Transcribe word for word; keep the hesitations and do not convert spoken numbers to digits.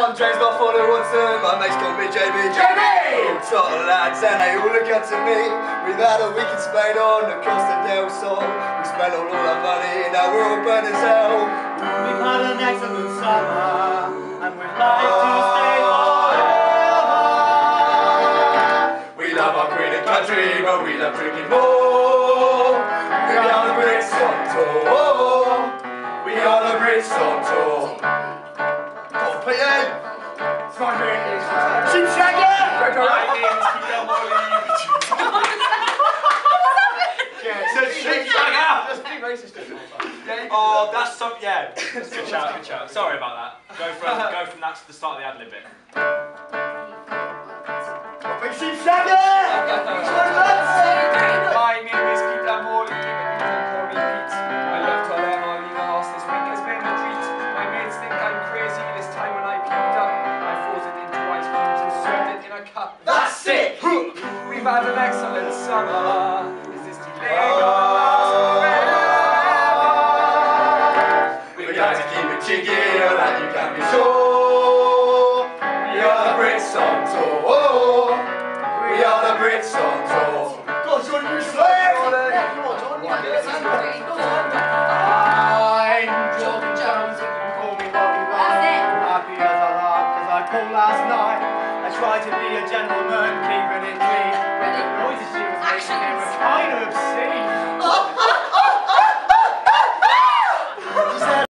I'm James Buffalo Watson, my mates call me J B. J B! Sort of lads and they all look up to me. We've had a week in Spain on the Costa del Sol. We spent all our money, now we're all burnt as hell. We've had an excellent summer and we'd like to stay forever. We love our queen and country, but we love drinking more. We are the Brits on tour. We are the Brits on tour. Go on, P A! Smart British. Sheep Shagger! My name's Peter Molly. Yeah, so Sheep Shagger! That's pretty racist. Oh, that's some, yeah. Good shout, good shout. Sorry about that. Go from, go from that to the start of the ad-lib bit. Sheep Shagger! My name is Peter Molly, but you don't call me Pete. I left her there all the last this week has been a treat. My mates think I'm crazy this time when I puked up. I froze it into ice cubes and served it in a cup. That's sick! We've had an excellent summer. Is this too late? We're going to keep it cheeky, or that you can be sure. We are the Brits on tour. We are the Brits on tour. Go on, John, you swear! Yeah, come on, John. Yeah, let's have it. I'm Jordan Jones, you can call me Bobby Ryan. Happy as a lark, cause I pulled last night. I tried to be a gentleman, keeping it clean. But the noises she was making, they were kind of obscene.